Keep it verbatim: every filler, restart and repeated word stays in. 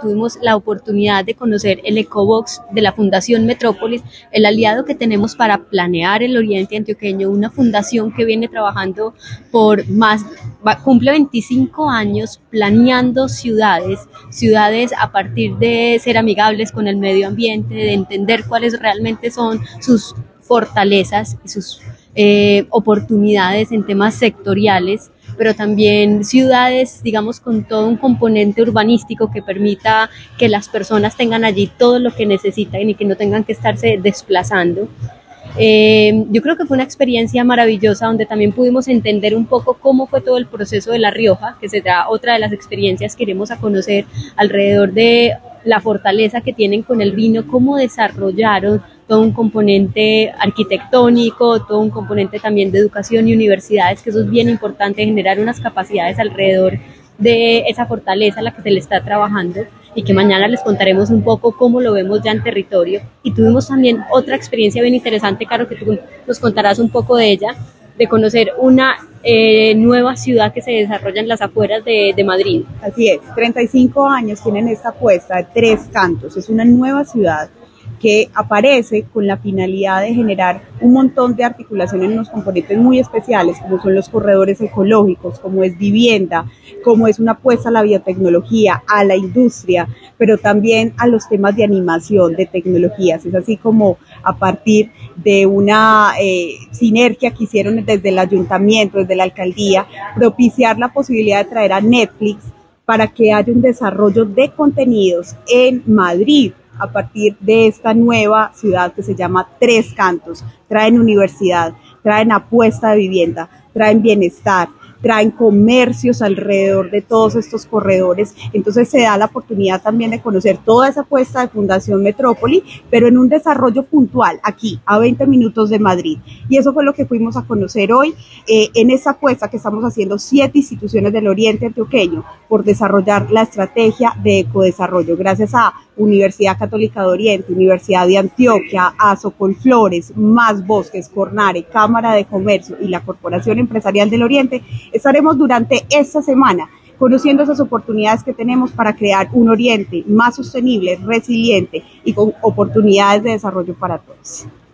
tuvimos la oportunidad de conocer el Ecobox de la Fundación Metrópolis, el aliado que tenemos para planear el Oriente Antioqueño, una fundación que viene trabajando por más, va, cumple veinticinco años planeando ciudades, ciudades a partir de ser amigables con el medio ambiente, de entender cuáles realmente son sus fortalezas y sus eh, oportunidades en temas sectoriales, pero también ciudades, digamos, con todo un componente urbanístico que permita que las personas tengan allí todo lo que necesitan y que no tengan que estarse desplazando. Eh, yo creo que fue una experiencia maravillosa donde también pudimos entender un poco cómo fue todo el proceso de La Rioja, que será otra de las experiencias que iremos a conocer alrededor de la fortaleza que tienen con el vino, cómo desarrollaron todo un componente arquitectónico, todo un componente también de educación y universidades, que eso es bien importante, generar unas capacidades alrededor de esa fortaleza a la que se le está trabajando y que mañana les contaremos un poco cómo lo vemos ya en territorio. Y tuvimos también otra experiencia bien interesante, Caro, que tú nos contarás un poco de ella, de conocer una eh, nueva ciudad que se desarrolla en las afueras de, de Madrid. Así es, treinta y cinco años tienen esta apuesta de Tres Cantos, es una nueva ciudad que aparece con la finalidad de generar un montón de articulación en unos componentes muy especiales, como son los corredores ecológicos, como es vivienda, como es una apuesta a la biotecnología, a la industria, pero también a los temas de animación, de tecnologías. Es así como a partir de una eh, sinergia que hicieron desde el ayuntamiento, desde la alcaldía, propiciar la posibilidad de traer a Netflix para que haya un desarrollo de contenidos en Madrid, a partir de esta nueva ciudad que se llama Tres Cantos. Traen universidad, traen apuesta de vivienda, traen bienestar, traen comercios alrededor de todos estos corredores. Entonces se da la oportunidad también de conocer toda esa apuesta de Fundación Metrópoli, pero en un desarrollo puntual, aquí, a veinte minutos de Madrid. Y eso fue lo que fuimos a conocer hoy, eh, en esa apuesta que estamos haciendo siete instituciones del Oriente Antioqueño por desarrollar la estrategia de ecodesarrollo. Gracias a Universidad Católica de Oriente, Universidad de Antioquia, a Socolflores, Más Bosques, Cornare, Cámara de Comercio y la Corporación Empresarial del Oriente, estaremos durante esta semana conociendo esas oportunidades que tenemos para crear un Oriente más sostenible, resiliente y con oportunidades de desarrollo para todos.